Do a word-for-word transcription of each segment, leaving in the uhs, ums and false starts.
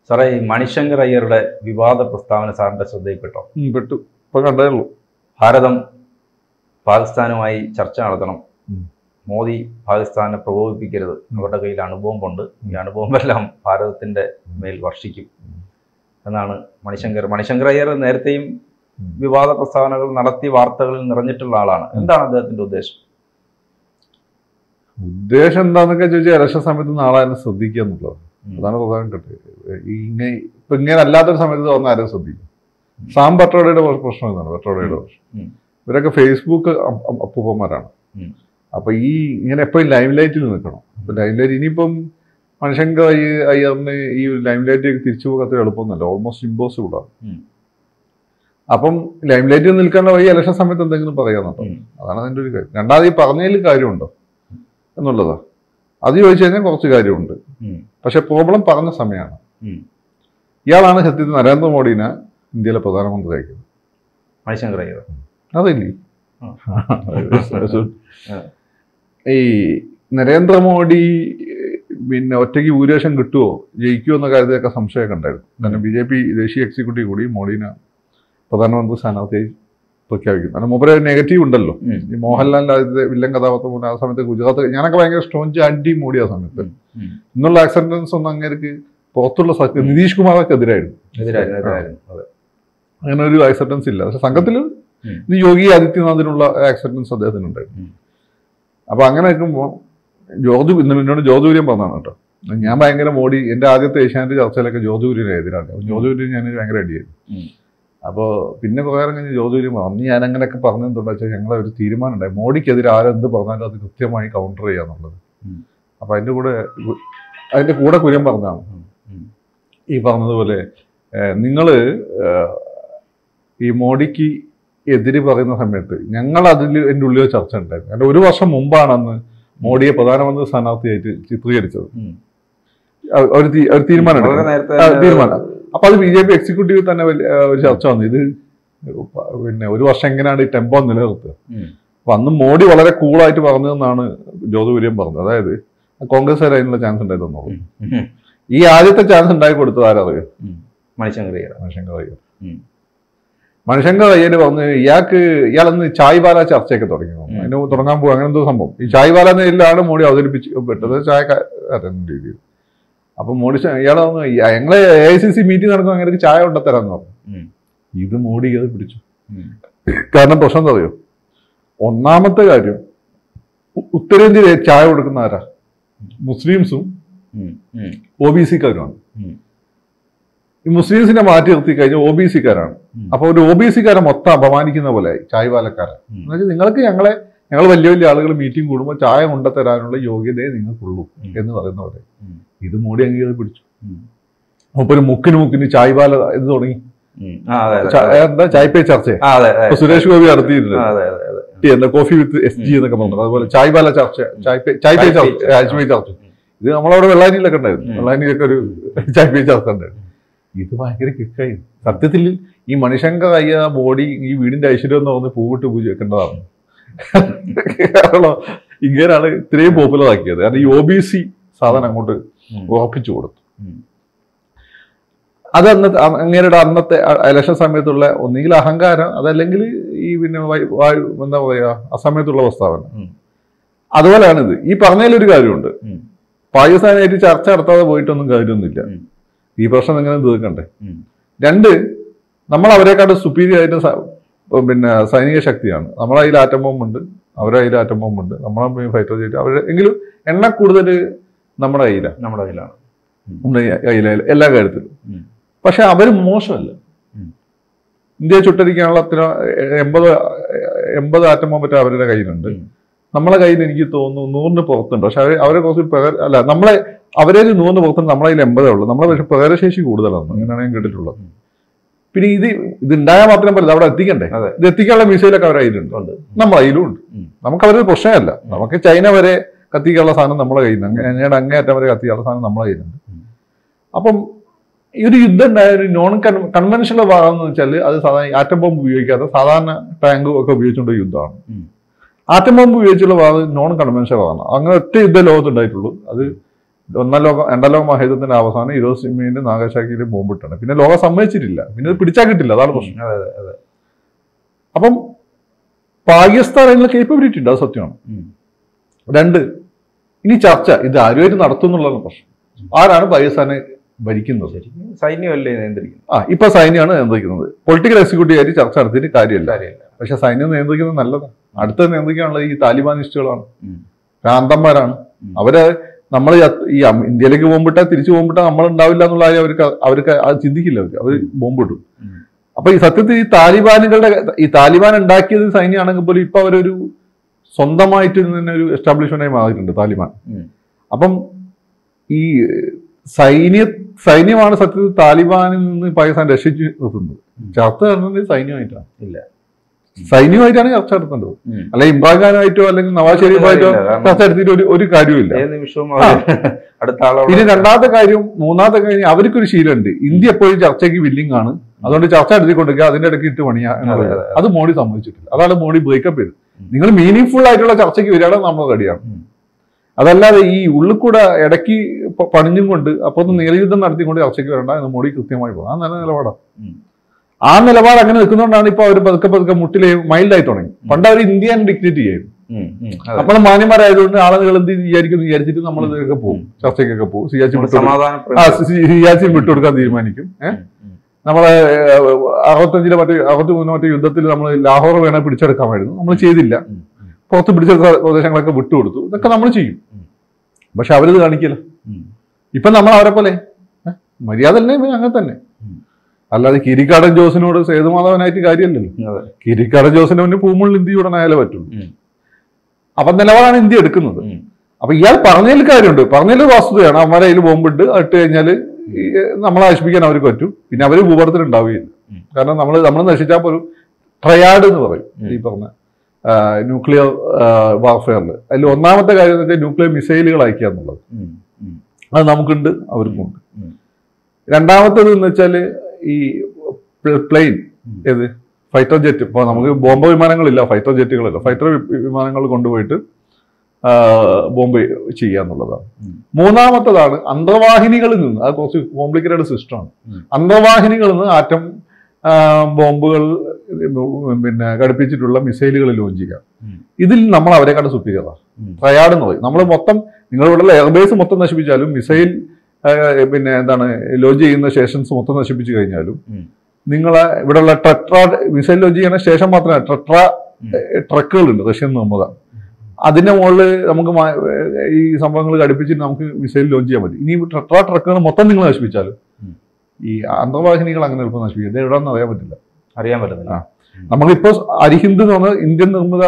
സാറേ, ഈ മണിശങ്കർ അയ്യരുടെ വിവാദ പ്രസ്താവന സാറിന്റെ ശ്രദ്ധയിൽപ്പെട്ടോ? പെട്ടു. ഇപ്പൊ കണ്ടേ ഉള്ളൂ. ഭാരതം പാകിസ്ഥാനുമായി ചർച്ച നടത്തണം, മോദി പാകിസ്ഥാനെ പ്രകോപിപ്പിക്കരുത്, അവരുടെ കയ്യിൽ അണുബോംബുണ്ട്, ഈ അണുബോംബെല്ലാം ഭാരതത്തിന്റെ മേൽ വർഷിക്കും എന്നാണ് മണിശങ്കർ മണിശങ്കർ അയ്യർ നേരത്തെയും വിവാദ പ്രസ്താവനകൾ നടത്തി വാർത്തകളിൽ നിറഞ്ഞിട്ടുള്ള ആളാണ്. എന്താണ് അദ്ദേഹത്തിന്റെ ഉദ്ദേശം? ഉദ്ദേശം എന്താന്നൊക്കെ ചോദിച്ചാൽ ഇലക്ഷൻ സമയത്ത് നാളെ തന്നെ ശ്രദ്ധിക്കുക എന്നുള്ളത്, അതാണ് പ്രധാനം. കിട്ടുക ഇങ്ങനെ ഇപ്പൊ ഇങ്ങനെ അല്ലാത്തൊരു സമയത്ത് തോന്നുന്ന ആരും ശ്രദ്ധിക്കും. സാം പെട്രോഡയുടെ പ്രശ്നം ഇതാണ്. പെട്രോഡയുടെ പ്രശ്നം ഇവരൊക്കെ ഫേസ്ബുക്ക് അപ്പൂപ്പന്മാരാണ്. അപ്പൊ ഈ ഇങ്ങനെ എപ്പോഴും ലൈം ലൈറ്റിൽ നിൽക്കണം. അപ്പൊ ലൈം ലൈറ്റ് ഇനിയിപ്പം മണിശങ്കർ അയ്യറിന് ഈ ലൈം ലൈറ്റിലേക്ക് തിരിച്ചു പോകാത്ത എളുപ്പമൊന്നുമല്ല, ഓൾമോസ്റ്റ് ഇമ്പോസിബിൾ ആണ്. അപ്പം ലൈം ലൈറ്റിൽ നിൽക്കേണ്ട വഴി ഇലക്ഷൻ സമയത്ത് എന്തെങ്കിലും പറയാന്നുണ്ടോ? അതാണ് അതിൻ്റെ ഒരു കാര്യം. രണ്ടാമത് ഈ പറഞ്ഞതിൽ കാര്യമുണ്ടോ എന്നുള്ളതാ. അത് ചോദിച്ചു കഴിഞ്ഞാൽ കുറച്ച് കാര്യമുണ്ട്, പക്ഷെ പ്രോബ്ലം പറഞ്ഞ സമയമാണ്. ഇയാളാണ് സത്യത്തിൽ നരേന്ദ്രമോദിനെ ഇന്ത്യയിലെ പ്രധാനമന്ത്രി അയക്കുന്നത്. മണിശങ്കർ അയ്യർ അതല്ലേ ഈ നരേന്ദ്രമോദി പിന്നെ ഒറ്റയ്ക്ക് ഭൂരിപക്ഷം കിട്ടുമോ, ജയിക്കുമോ എന്ന കാര്യത്തിലൊക്കെ സംശയമൊക്കെ ഉണ്ടായിരുന്നു. കാരണം ബി ജെ പി ദേശീയ എക്സിക്യൂട്ടീവ് കൂടി മോദിനെ പ്രധാനമന്ത്രി സ്ഥാനാർത്ഥിയായി പ്രഖ്യാപിക്കും. കാരണം മൂപ്പര് നെഗറ്റീവ് ഉണ്ടല്ലോ. ഈ മോഹൻലാലിന്റെ ആദ്യത്തെ വില്ലൻ കഥാപാത്രം പോലെ ആ സമയത്ത് ഗുജറാത്ത് ഞാനൊക്കെ ഭയങ്കര സ്ട്രോങ് ആന്റി മോഡി ആ സമയത്ത്. ഇന്നുള്ള ആക്സെപ്റ്റൻസ് ഒന്നും അങ്ങേക്ക് പുറത്തുള്ള നിതീഷ് കുമാറൊക്കെ എതിരായിരുന്നു. അങ്ങനെ ഒരു ആക്സെപ്റ്റൻസ് ഇല്ല. പക്ഷെ സംഘത്തിൽ ഇത് യോഗി ആദിത്യനാഥിനുള്ള ആക്സെപ്റ്റൻസ് അദ്ദേഹത്തിനുണ്ടായിരുന്നു. അപ്പൊ അങ്ങനെ നിൽക്കുമ്പോൾ ജോർജ് ഇന്ന് എന്നോട് ജോർജ് കുര്യൻ പറഞ്ഞാണ് കേട്ടോ, ഞാൻ ഭയങ്കര മോഡി എൻ്റെ ആദ്യത്തെ ഏഷ്യാനെറ്റ് ചർച്ചയിലൊക്കെ ജോർജ് കുര്യനെ എതിരാണ്. അപ്പൊ ജോർജ് കുര്യൻ ഞാൻ ഭയങ്കര അടിയായിരുന്നു. അപ്പോൾ പിന്നെ കുറേ കഴിഞ്ഞ് ജോർജ് കുര്യൻ പറഞ്ഞു, ഞാൻ അങ്ങനെയൊക്കെ പറഞ്ഞെന്തുണ്ടാ വെച്ചാൽ ഞങ്ങളെ ഒരു തീരുമാനം ഉണ്ടായി, മോഡിക്കെതിരെ ആരെന്ത് പറഞ്ഞാലും അത് കൃത്യമായി കൗണ്ടർ ചെയ്യാന്നുള്ളത്. അപ്പൊ അതിൻ്റെ കൂടെ അതിൻ്റെ കൂടെ കുര്യൻ പറഞ്ഞാണ് ഈ പറഞ്ഞതുപോലെ നിങ്ങൾ ഈ മോഡിക്ക് എതിര് പറയുന്ന സമയത്ത് ഞങ്ങൾ അതിൽ എൻ്റെ ഉള്ളിൽ ചർച്ച ഉണ്ടായിരുന്നു. കാരണം ഒരു വർഷം മുമ്പാണ് അന്ന് മോഡിയെ പ്രധാനമന്ത്രി സ്ഥാനാർത്ഥിയായിട്ട് ചിത്രീകരിച്ചത്. ഒരു തീരുമാനം തീരുമാനം അപ്പൊ അത് ബി ജെ പി എക്സിക്യൂട്ടീവ് തന്നെ ഒരു ചർച്ച വന്നു. ഇത് പിന്നെ ഒരു വർഷം എങ്ങനെയാണ് ഈ ടെമ്പോ നിലനിർത്തുക. അപ്പൊ അന്ന് മോഡി വളരെ കൂളായിട്ട് പറഞ്ഞതെന്നാണ് ജോർജ് കുര്യൻ പറഞ്ഞത്. അതായത് കോൺഗ്രസ് അതിനുള്ള ചാൻസ് ഉണ്ടായിരുന്നു. ഈ ആദ്യത്തെ ചാൻസ് ഉണ്ടായി കൊടുത്തത് ആരറിയാം? മണിശങ്കർ അയ്യർ. മണിശങ്കർ അയ്യർ മണിശങ്കർ അയ്യര് പറഞ്ഞു ഇയാൾക്ക് ഇയാളന്ന് ചായ്വാല ചർച്ചയൊക്കെ തുടങ്ങി. അതിന് തുടങ്ങാൻ പോകും അങ്ങനെ എന്തോ സംഭവം. ഈ ചായ്വാല എന്നതിലാണ് മോഡി അവതരിപ്പിച്ച് പെട്ടത്, ചായക്കാരൻ രീതിയിൽ. അപ്പൊ മോഡി ഇയാളെ പറഞ്ഞു ഞങ്ങളെ A I C C meeting നടക്കുമ്പോൾ അങ്ങനെ ചായ കൊണ്ടുത്തരാന്ന് പറഞ്ഞു. ഇത് മോഡി അത് പിടിച്ചു. കാരണം പ്രശ്നം എന്താ അറിയോ? ഒന്നാമത്തെ കാര്യം, ഉത്തരേന്ത്യയിൽ ചായ കൊടുക്കുന്ന ആരാ? മുസ്ലിംസും ഒ ബി സിക്കാരുമാണ്. ഈ മുസ്ലിംസിനെ മാറ്റി നിർത്തി കഴിഞ്ഞാൽ ഒ ബി സിക്കാരാണ്. അപ്പൊ ഒരു ഒ ബി സിക്കാരെ മൊത്തം അപമാനിക്കുന്ന പോലെ ചായ് വാലക്കാരൻ. എന്നുവെച്ചാൽ നിങ്ങൾക്ക് ഞങ്ങളെ ഞങ്ങൾ വലിയ വലിയ ആളുകൾ മീറ്റിംഗ് കൂടുമ്പോൾ ചായ കൊണ്ടുത്തരാനുള്ള യോഗ്യതയെ നിങ്ങൾക്കുള്ളൂ എന്ന് പറയുന്ന പോലെ ഇത് മോഡി അംഗീകാരം പിടിച്ചു. അപ്പൊ ഒരു മുക്കിന് മുക്കിന് ചായ് വാല ഇത് തുടങ്ങി. എന്താ ചായ് പേ ചർച്ച സുരേഷ് ഗോപി നടത്തിയിരുന്നു. എന്താ കോഫി വിത്ത് എസ് ജി എന്നൊക്കെ പറഞ്ഞത്. അതുപോലെ ചായ് വാല ചർച്ച, ചായ് പേ ചായ് പേ ചർച്ച, ചായ് ചർച്ച. ഇത് നമ്മളവിടെ വെള്ളാനിയിലൊക്കെ ഉണ്ടായിരുന്നു. വെള്ളാനിയിലൊക്കെ ഒരു ചായ് പേ ചർച്ച ഉണ്ടായിരുന്നു. ഇത് ഭയങ്കര കിക്കായി. സത്യത്തിൽ ഈ മണിശങ്കർ അയ്യ ബോഡി ഈ വീടിന്റെ ഐശ്വര്യം എന്ന് പറഞ്ഞ് പൂവിട്ട് പൂജ വെക്കേണ്ടതാണ്. കാരണം ഇങ്ങനെയാണ് ഇത്രയും പോപ്പുലർ ആക്കിയത്. കാരണം ഈ ഒ ബി സി സാധനം അങ്ങോട്ട് ഉറപ്പിച്ചു കൊടുത്തു. അത് അന്നത്തെ അങ്ങേരുടെ അന്നത്തെ ഇലക്ഷൻ സമയത്തുള്ള ഒന്നുകിൽ അഹങ്കാരം, അതല്ലെങ്കിൽ ഈ പിന്നെ എന്താ പറയാ അസമയത്തുള്ള പ്രസ്താവന. അതുപോലെയാണിത്. ഈ പറഞ്ഞതിലൊരു കാര്യമുണ്ട്, പാകിസ്ഥാനായിട്ട് ചർച്ച നടത്താതെ പോയിട്ടൊന്നും കാര്യമൊന്നുമില്ല. ഈ പ്രശ്നം എങ്ങനെ തീർക്കണ്ടേ? രണ്ട്, നമ്മൾ അവരെക്കാട്ടും സുപ്പീരിയർ ആയിട്ട് പിന്നെ സൈനിക ശക്തിയാണ്. നമ്മളെ കയ്യിൽ ആറ്റം ബോംബുണ്ട്, അവരുടെ കയ്യിൽ ആറ്റം ബോംബുണ്ട്, നമ്മളെ ഫൈറ്റർ ചെയ്തിട്ട് അവർ എങ്കിലും എണ്ണ കൂടുതൽ നമ്മുടെ കയ്യിലാണ് നമ്മുടെ കയ്യിലാണ് നമ്മുടെ കയ്യില എല്ലാ കാര്യത്തിലും. പക്ഷെ അവർ മോശമല്ല. ഇന്ത്യയെ ചുട്ടരിക്കാനുള്ള അത്ര എൺപത് എൺപത് ആറ്റം ബോംബ് അവരുടെ കയ്യിലുണ്ട്. നമ്മളെ കയ്യിൽ എനിക്ക് തോന്നുന്നു നൂറിന് പുറത്തുണ്ട്. പക്ഷെ അവർ അവരെ കുറച്ച് അല്ല നമ്മളെ അവരെ നൂറിന് പുറത്തുണ്ട്, നമ്മളെ കയ്യിൽ എൺപതേ ഉള്ളൂ. നമ്മളെ പക്ഷെ പ്രകടനശേഷി കൂടുതലാണ്. അങ്ങനെയാണ് ഞാൻ കേട്ടിട്ടുള്ളത്. പിന്നെ ഇത് ഇത് ഉണ്ടായാൽ മാത്രം പറ്റില്ല, അവിടെ എത്തിക്കണ്ടേ. ഇത് എത്തിക്കാനുള്ള മിസൈലൊക്കെ അവരുടെ കയ്യിലുണ്ട്, നമ്മളെ കയ്യിലും ഉണ്ട്. നമുക്ക് അവരൊരു പ്രശ്നമല്ല. നമുക്ക് ചൈന വരെ കത്തിക്കാനുള്ള സാധനം നമ്മളെ കയ്യിലുണ്ട്, ഞങ്ങളുടെ അങ്ങേയറ്റം വരെ കത്തിക്കാനുള്ള സാധനം നമ്മളെ കയ്യിലുണ്ട്. അപ്പം ഈ ഒരു യുദ്ധം ഉണ്ടായ ഒരു നോൺ കൺ കൺവെൻഷണൽ ഭാഗം എന്ന് വെച്ചാൽ അത് സാധാരണ ആറ്റം ബോംബ് ഉപയോഗിക്കാതെ സാധാരണ ടാങ്ക് ഒക്കെ ഉപയോഗിച്ചുകൊണ്ട് യുദ്ധമാണ്. ആറ്റം ബോംബ് ഉപയോഗിച്ചുള്ള ഭാഗം നോൺ കൺവെൻഷണൽ ഭാഗമാണ്. അങ്ങനെ ഒറ്റ യുദ്ധം ലോകത്തുണ്ടായിട്ടുള്ളൂ. അത് ഒന്നാം ലോക രണ്ടാം ലോക മഹായുദ്ധത്തിന്റെ അവസാനം ഹിരോഷിമയിലും നാഗസാക്കിയിലും ബോംബിട്ടാണ്. പിന്നെ ലോകം സമ്മതിച്ചിട്ടില്ല, പിന്നെ അത് പിടിച്ചാൽ കിട്ടില്ല, അതാണ് പ്രശ്നം. അപ്പം പാകിസ്ഥാൻ അതിനുള്ള കേപ്പബിലിറ്റി ഉണ്ട്, അത് സത്യമാണ്. രണ്ട്, ഇനി ചർച്ച ഇത് ആരുമായിട്ട് നടത്തും എന്നുള്ളതാണ് പ്രശ്നം. ആരാണ് പാകിസ്ഥാനെ ഭരിക്കുന്നത്? സൈന്യമല്ലേ നിയന്ത്രിക്കുന്നത്? ആ ഇപ്പൊ സൈന്യമാണ് നിയന്ത്രിക്കുന്നത്. പൊളിറ്റിക്കൽ എക്സിക്യൂട്ടീവ് ആയിട്ട് ചർച്ച നടത്തിയിട്ട് കാര്യമല്ല. പക്ഷെ സൈന്യം നിയന്ത്രിക്കുന്നത് നല്ലതാണ്. അടുത്ത നിയന്ത്രിക്കാനുള്ളത് ഈ താലിബാനിസ്റ്റുകളാണ്, ഭ്രാന്തന്മാരാണ്. അവര് നമ്മൾ ഈ ഇന്ത്യയിലേക്ക് ബോംബിട്ടാൽ തിരിച്ചു ബോംബിട്ടാൽ നമ്മളുണ്ടാവില്ല എന്നുള്ള കാര്യം അവർക്ക് അവർക്ക് അത് ചിന്തിക്കില്ല. അവർ അവർ ബോംബിടും. അപ്പൊ ഈ സത്യത്തിൽ ഈ താലിബാനുകളുടെ ഈ താലിബാൻ ഉണ്ടാക്കിയത് സൈന്യമാണെങ്കിൽ പോലും ഇപ്പൊ അവരൊരു സ്വന്തമായിട്ട് തന്നെ ഒരു എസ്റ്റാബ്ലിഷ്മെന്റായി മാറിയിട്ടുണ്ട് താലിബാൻ. അപ്പം ഈ സൈന്യ സൈന്യമാണ് സത്യത്തിൽ താലിബാനിൽ നിന്ന് പാകിസ്ഥാൻ രക്ഷിച്ചു നിർത്തുന്നത്. ചർച്ച നടത്തുന്നത് സൈന്യമായിട്ടാണ്, ഇല്ല സൈന്യമായിട്ടാണ് ചർച്ച നടത്തേണ്ടത്. അല്ലെ ഇമ്രാൻഖാനായിട്ടോ അല്ലെങ്കിൽ നവാസ് ഷെരീഫായിട്ടോ ചർച്ച നടത്തിയിട്ട് ഒരു ഒരു കാര്യമില്ല. പിന്നെ രണ്ടാമത്തെ കാര്യം മൂന്നാമത്തെ കാര്യം അവർക്കൊരു ശീലമുണ്ട്, ഇന്ത്യ എപ്പോഴും ചർച്ചയ്ക്ക് വില്ലിംഗ് ആണ്, അതുകൊണ്ട് ചർച്ച നടത്തിക്കൊണ്ടിരിക്കുക, അതിന്റെ ഇടയ്ക്ക് ഇട്ട് പണിയാ എന്നുള്ളത്. അത് മോഡി സമ്മതിച്ചിട്ടില്ല. അതാണ് മോഡി ബ്രേക്കപ്പ് ചെയ്തത്. നിങ്ങൾ മീനിങ് ഫുൾ ആയിട്ടുള്ള ചർച്ചയ്ക്ക് വരികയാണെങ്കിൽ നമ്മൾ റെഡിയാണ്. അതല്ലാതെ ഈ ഉള്ളിൽ കൂടെ ഇടയ്ക്ക് പണിഞ്ഞും കൊണ്ട് അപ്പൊ ഒന്ന് നേരയുദ്ധം നടത്തിക്കൊണ്ട് ചർച്ചയ്ക്ക് വരണ്ട എന്ന് മോഡി കൃത്യമായി പോകും. ആ നല്ല നിലപാടാണ്. ആ നിലപാട് അങ്ങനെ നിൽക്കുന്നതുകൊണ്ടാണ് ഇപ്പൊ അവർ പതുക്കെ പതുക്കെ മുട്ടിലെ മൈൽഡായി തുടങ്ങി. പണ്ട് അവർ ഇന്ത്യൻ ഡിക്റ്റേറ്റ് ചെയ്യും. നമ്മൾ മാന്യന്മാരായതുകൊണ്ട് ആളുകൾ എന്ത് വിചാരിക്കും വിചാരിച്ചിട്ട് നമ്മൾ ഇതൊക്കെ പോകും, ചർച്ചയ്ക്കൊക്കെ പോകും. സിയാച്ചിൻ സിയാച്ചിൻ വിട്ടുകൊടുക്കാൻ തീരുമാനിക്കും. ഏഹ് നമ്മളെ അറുപത്തഞ്ചിലെ മറ്റേ അറുപത്തി മൂന്ന് മറ്റേ യുദ്ധത്തിൽ നമ്മൾ ലാഹോർ വേണേൽ പിടിച്ചെടുക്കാമായിരുന്നു, നമ്മൾ ചെയ്തില്ല. പുറത്ത് പിടിച്ച പ്രദേശങ്ങളൊക്കെ വിട്ടുകൊടുത്തു. ഇതൊക്കെ നമ്മൾ ചെയ്യും. പക്ഷെ അവരിത് കാണിക്കില്ല. ഇപ്പൊ നമ്മൾ അവരെ പോലെ മര്യാദ തന്നെ അങ്ങനെ തന്നെ. അല്ലാതെ കിരിക്കാടൻ ജോസിനോട് സേതുമാധവനായിട്ട് കാര്യമല്ലല്ലോ. കിരിക്കാടൻ ജോസിന് മുന്നേ പൂമുള്ളിൽ ഇന്ത്യ ഉടനായാലേ പറ്റുള്ളൂ. അപ്പൊ നിലപാടാണ് ഇന്ത്യ എടുക്കുന്നത്. അപ്പൊ ഇയാൾ പറഞ്ഞതിൽ കാര്യമുണ്ട്, പറഞ്ഞതിൽ വസ്തുതയാണ്. അവന്മാരെ അതിൽ ബോംബിട്ട് ഇട്ട് കഴിഞ്ഞാൽ നമ്മളെ നശിപ്പിക്കാൻ അവർക്ക് പറ്റും. പിന്നെ അവര് ഭൂപടത്തിൽ ഉണ്ടാവുകയില്ല. കാരണം നമ്മൾ നമ്മൾ നശിച്ചാൽ പോലും ട്രയാഡ് എന്ന് പറയും ഈ പറഞ്ഞ ന്യൂക്ലിയർ വാർഫെയറിൽ. അതിൽ ഒന്നാമത്തെ കാര്യം എന്ന് വെച്ചാൽ ന്യൂക്ലിയർ മിസൈലുകൾ അയക്കുക എന്നുള്ളത്. അത് നമുക്കുണ്ട്, അവർക്കുണ്ട്. രണ്ടാമത്തേത് എന്ന് വെച്ചാൽ ഈ പ്ലെയിൻ, ഏത് ഫൈറ്റർ ജെറ്റ്. ഇപ്പൊ നമുക്ക് ബോംബ് വിമാനങ്ങളില്ല, ഫൈറ്റർ ജെറ്റുകളില്ല. ഫൈറ്റർ വിമാനങ്ങൾ കൊണ്ടുപോയിട്ട് ബോംബ് ചെയ്യുക എന്നുള്ളതാണ്. മൂന്നാമത്തതാണ് അന്തർവാഹിനികളിൽ നിന്ന്, അത് കുറച്ച് കോംപ്ലിക്കേറ്റഡ് സിസ്റ്റമാണ്. അന്തർവാഹിനികളിൽ നിന്ന് ആറ്റം ബോംബുകൾ പിന്നെ ഘടിപ്പിച്ചിട്ടുള്ള മിസൈലുകൾ ലോഞ്ച് ചെയ്യുക. ഇതിൽ നമ്മൾ അവരെ കണ്ട് സുപ്പീരിയറാണ്. ട്രയാഡ് എന്ന് പറയും. നമ്മൾ മൊത്തം നിങ്ങളിവിടെയുള്ള എയർബേസ് മൊത്തം നശിപ്പിച്ചാലും മിസൈൽ പിന്നെ എന്താണ് ലോഞ്ച് ചെയ്യുന്ന സ്റ്റേഷൻസ് മൊത്തം നശിപ്പിച്ചു കഴിഞ്ഞാലും നിങ്ങളെ ഇവിടെയുള്ള ട്രട്ര മിസൈൽ ലോഞ്ച് ചെയ്യുന്ന ശേഷം മാത്രമേ ട്രട്ര ട്രക്കുകളുണ്ട് റഷ്യൻ നിർമ്മതാണ്. അതിന്റെ മുകളിൽ നമുക്ക് ഈ സംഭവങ്ങൾ ഘടിപ്പിച്ചിട്ട് നമുക്ക് മിസൈൽ ലോഞ്ച് ചെയ്യാൻ പറ്റും. ഇനി ട്രട്ര ട്രക്കുകൾ മൊത്തം നിങ്ങൾ നശിപ്പിച്ചാലും ഈ അന്തർവാഹിനികൾ അങ്ങനെ എളുപ്പം നശിപ്പിക്കും. ഇത് എവിടെയാണെന്ന് അറിയാൻ പറ്റില്ല, അറിയാൻ പറ്റുന്നില്ല. നമുക്കിപ്പോ അരിഹിന്ദ് എന്ന് പറഞ്ഞ ഇന്ത്യൻ നിർമ്മിത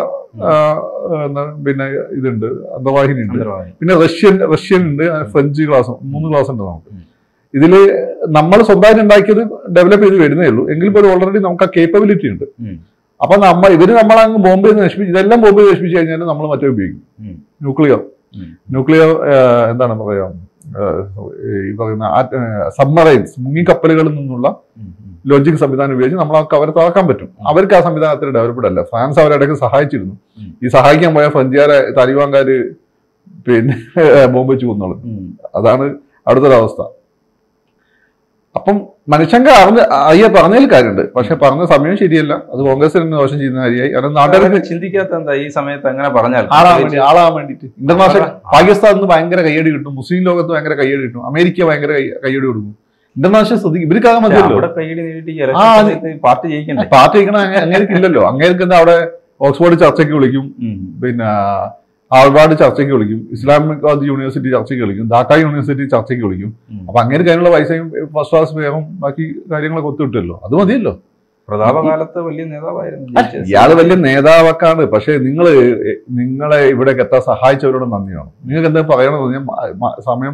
പിന്നെ ഇതുണ്ട്, അന്തർവാഹിനി ഉണ്ട്. പിന്നെ റഷ്യൻ റഷ്യൻ ഉണ്ട്, ഫ്രഞ്ച് ക്ലാസ്, മൂന്ന് ക്ലാസ് ഉണ്ട് നമുക്ക്. ഇതില് നമ്മൾ സ്വന്തമായിട്ട് ഉണ്ടാക്കിയത് ഡെവലപ്പ് ചെയ്ത് വരുന്നേ ഉള്ളൂ. എങ്കിൽ പോലും ഓൾറെഡി നമുക്ക് ആ കേപ്പബിലിറ്റി ഉണ്ട്. അപ്പൊ നമ്മ ഇവര് നമ്മളങ്ങ് ബോംബ് ചെയ്ത് നശിപ്പിച്ച് ഇതെല്ലാം ബോംബ് ചെയ്ത് നശിപ്പിച്ച് കഴിഞ്ഞാൽ നമ്മൾ മറ്റേ ഉപയോഗിക്കും. ന്യൂക്ലിയർ ന്യൂക്ലിയർ എന്താണ് പറയാ ഈ പറയുന്ന സബ്മറൈൻസ്, മുങ്ങിക്കപ്പലുകളിൽ നിന്നുള്ള ലോജിക് സംവിധാനം ഉപയോഗിച്ച് നമ്മളൊക്കെ അവരെ തകർക്കാൻ പറ്റും. അവർക്ക് ആ സംവിധാനത്തിൽ ഡെവലപ്ഡ് അല്ല. ഫ്രാൻസ് അവരിടയ്ക്ക് സഹായിച്ചിരുന്നു. ഈ സഹായിക്കാൻ പോയ ഫ്രഞ്ചുകാരെ താലിബാൻകാര് പിന്നെ ബോംബ് വെച്ച് കൊന്നോളും. അതാണ് അവിടുത്തെ ഒരവസ്ഥ. അപ്പം മനുഷ്യങ്ക അറിഞ്ഞ അയ്യ പറഞ്ഞതിൽ കാര്യമുണ്ട്. പക്ഷെ പറഞ്ഞ സമയം ശരിയല്ല. അത് കോൺഗ്രസിന് ദോഷം ചെയ്യുന്ന കാര്യമായി. കാരണം നാട്ടുകാർക്ക് ചിന്തിക്കാത്ത എന്താ ഈ സമയത്ത് അങ്ങനെ പറഞ്ഞാൽ ആളാൻ വേണ്ടി ആളാൻ വേണ്ടിയിട്ട് ഇന്റർനാഷണൽ പാകിസ്ഥാൻ നിന്ന് ഭയങ്കര കയ്യടി കിട്ടും, മുസ്ലിം ലോകത്ത് ഭയങ്കര കയ്യടി കിട്ടും, അമേരിക്ക ഭയങ്കര കയ്യടി കൊടുക്കും. ഇന്റർനാഷണൽ ശ്രദ്ധിക്കും. ഇവർക്കാകാൻ മതിയല്ലോ പാർട്ടി ജയിക്കണ്ടേ? പാർട്ടി ജയിക്കണം അങ്ങേർക്ക് ഇല്ലല്ലോ. അങ്ങേർക്ക് എന്താ അവിടെ ഓക്സ്ഫോർഡ് ചർച്ചയ്ക്ക് വിളിക്കും, പിന്നെ ഹാർവാർഡ് ചർച്ചയ്ക്ക് വിളിക്കും, ഇസ്ലാമിക് യൂണിവേഴ്സിറ്റി ചർച്ചയ്ക്ക് വിളിക്കും, ധാക്ക യൂണിവേഴ്സിറ്റി ചർച്ചയ്ക്ക് വിളിക്കും. അപ്പൊ അങ്ങനെ അതിനുള്ള പൈസയും ഫസ്റ്റ് ക്ലാസ് വേഗം ബാക്കി കാര്യങ്ങളൊക്കെ ഒത്തുകിട്ടുമല്ലോ. അത് മതിയല്ലോ. പ്രതാപകാലത്ത് വലിയ നേതാവായിരുന്നു ഇയാള്. വലിയ നേതാവൊക്കെയാണ്. പക്ഷെ നിങ്ങള് നിങ്ങളെ ഇവിടേക്ക് എത്താൻ സഹായിച്ചവരോട് നന്ദിയാണ്. നിങ്ങൾക്ക് എന്താ പറയണമെന്ന് ഞാൻ സമയം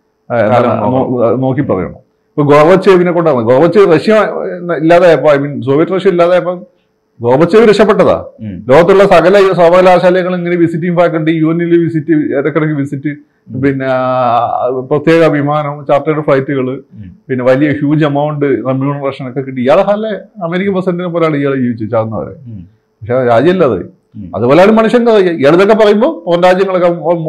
നോക്കി പറയണം. ഇപ്പൊ ഗോർബച്ചേവിനെ കൊണ്ടാണ്. ഗോർബച്ചേവ് റഷ്യ ഇല്ലാതായപ്പോ, ഐ മീൻ സോവിയറ്റ് റഷ്യ ഇല്ലാതായപ്പോ ഗോർബച്ചേവ് രക്ഷപ്പെട്ടതാ. ലോകത്തുള്ള സകല സർവകലാശാലകളും ഇങ്ങനെ വിസിറ്റിംഗ് ഫാക്കൽറ്റി, യു എനിൽ വിസിറ്റ്, ഇടക്കിടക്ക് വിസിറ്റ്, പിന്നെ പ്രത്യേക വിമാനം, ചാർട്ടേഡ് ഫ്ലൈറ്റുകൾ, പിന്നെ വലിയ ഹ്യൂജ് എമൗണ്ട് റെമ്യൂണറേഷൻ ഒക്കെ കിട്ടി. ഇയാളെ നല്ല അമേരിക്കൻ പ്രസിഡന്റിനെ പോലെയാണ് ഇയാളെ ജീവിച്ചു ചാകുന്നവരെ. പക്ഷെ രാജ്യമല്ല അത്. അതുപോലെയാണ് മനുഷ്യൻ. ഇയാളിതൊക്കെ പറയുമ്പോൾ പുറം രാജ്യങ്ങളൊക്കെ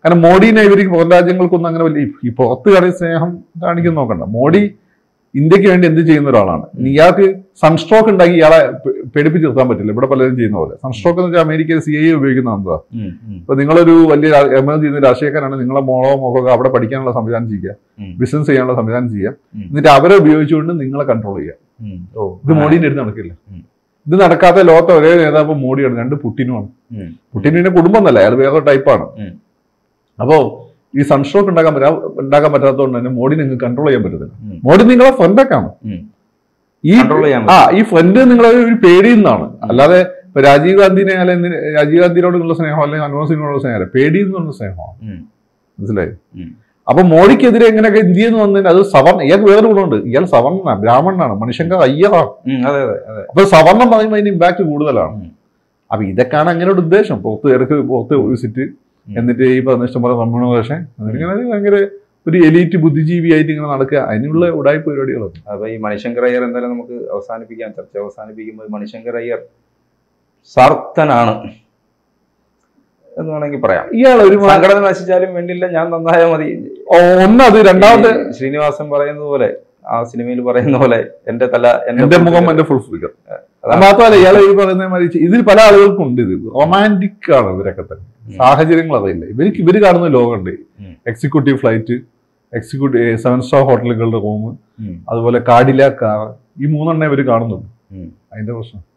കാരണം മോഡിനെ ഇവർക്ക് പുറം രാജ്യങ്ങൾക്കൊന്നും അങ്ങനെ വലിയ ഈ പുറത്ത് കളി സ്നേഹം കാണിക്കുന്ന നോക്കണ്ട. മോഡി ഇന്ത്യക്ക് വേണ്ടി എന്ത് ചെയ്യുന്ന ഒരാളാണ്. ഇയാൾക്ക് സൺസ്ട്രോക്ക് ഉണ്ടാക്കി ഇയാളെ പേടിപ്പിച്ച് നിർത്താൻ പറ്റില്ല. ഇവിടെ പലരും ചെയ്യുന്ന പോലെ സൺസ്ട്രോക്ക് എന്ന് വെച്ചാൽ അമേരിക്കയിൽ സി ഐ ഉപയോഗിക്കുന്ന എന്താ, ഇപ്പൊ നിങ്ങളൊരു വലിയ എമേർജ് ചെയ്യുന്ന രാഷ്ട്രീയക്കാരാണ്, നിങ്ങളെ മോളോ മോക്കോ അവിടെ പഠിക്കാനുള്ള സംവിധാനം ചെയ്യുക, ബിസിനസ് ചെയ്യാനുള്ള സംവിധാനം ചെയ്യുക, എന്നിട്ട് അവരെ ഉപയോഗിച്ചുകൊണ്ട് നിങ്ങളെ കൺട്രോൾ ചെയ്യുക. ഇത് മോഡിന്റെ അടുത്ത് നടക്കില്ല. ഇത് നടക്കാത്ത ലോകത്തെ ഒരേ നേതാവ് മോഡിയാണ്. രണ്ട് പുട്ടിനുമാണ്. പുട്ടിന് കുടുംബം എന്നല്ല, അയാൾ വേറെ ടൈപ്പാണ്. അപ്പോ ഈ സൺസ്ട്രോക്ക് ഉണ്ടാക്കാൻ പറ്റാ ഉണ്ടാക്കാൻ പറ്റാത്തതുകൊണ്ട് തന്നെ മോഡി നിങ്ങൾക്ക് കൺട്രോൾ ചെയ്യാൻ പറ്റത്തില്ല. മോഡി നിങ്ങളെ ഫ്രണ്ടൊക്കെയാണ്. ഈ ആ ഈ ഫ്രണ്ട് നിങ്ങളെ ഒരു പേടിയിൽ നിന്നാണ്. അല്ലാതെ ഇപ്പൊ രാജീവ് ഗാന്ധിനെ അല്ലെങ്കിൽ രാജീവ് ഗാന്ധിയോടുള്ള സ്നേഹം അല്ലെങ്കിൽ മൻമോഹൻ സിംഗിനോടുള്ള സ്നേഹം പേടിയിൽ നിന്നുള്ള സ്നേഹമാണ്. മനസ്സിലായി? അപ്പൊ മോഡിക്കെതിരെ എങ്ങനെയൊക്കെ ഇന്ത്യയിൽ നിന്ന് വന്നതിന് അത് സവർണ, ഇയാൾക്ക് വേറെ ഗുണമുണ്ട്. ഇയാൾ സവർണനാണ്, ബ്രാഹ്മണനാണ്, മനുഷ്യങ്ക അയ്യറാണ്. അപ്പൊ സവർണം പറയുമ്പോൾ അതിന് ഇമ്പാക്ട് കൂടുതലാണ്. അപ്പൊ ഇതൊക്കെയാണ് അങ്ങനെ ഒരു ഉദ്ദേശം. പുറത്ത് ഇടക്ക് പുറത്ത് വിസിറ്റ്, എന്നിട്ട് ഈ പറഞ്ഞ ഇഷ്ടംപോലെ കമ്മ്യൂണിക്കേഷൻ, അതിങ്ങനെ ഭയങ്കര ഒരു എലീറ്റ് ബുദ്ധിജീവി ആയിട്ട് ഇങ്ങനെ നടക്കുക. അതിനുള്ള ഉടായ്പ പരിപാടികളാണ്. അപ്പൊ ഈ മണിശങ്കർ അയ്യർ എന്തായാലും നമുക്ക് അവസാനിപ്പിക്കാൻ, ചർച്ച അവസാനിപ്പിക്കുമ്പോൾ മണിശങ്കർ അയ്യർ സ്വാർത്ഥനാണ് എന്ന് വേണമെങ്കിൽ പറയാം. ഇയാൾ ഒരു സംഘടന നശിച്ചാലും വേണ്ടില്ല, ഞാൻ നന്നായാൽ മതി. ഒന്നത്. രണ്ടാമത്തെ ശ്രീനിവാസൻ പറയുന്നത് പോലെ, ആ സിനിമയിൽ പറയുന്ന പോലെ എന്റെ തല എന്റെ മുഖം എന്റെ ഫുൾ ഫിഗർ. മാത്രമല്ല ഇയാൾ ഈ പറയുന്ന മാതിരി ഇതിൽ പല ആളുകൾക്കും ഉണ്ട്. ഇത് റൊമാൻറ്റിക് ആണ് ഇവരൊക്കെ തന്നെ. സാഹചര്യങ്ങൾ അറിയില്ല ഇവർക്ക്. ഇവര് കാണുന്ന ലോകമുണ്ട്. Executive flight, executive seven star ഹോട്ടലുകളുടെ റൂം, അതുപോലെ കാഡില കാർ, ഈ മൂന്നെണ്ണേ ഇവര് കാണുന്നുള്ളൂ. അതിന്റെ പ്രശ്നം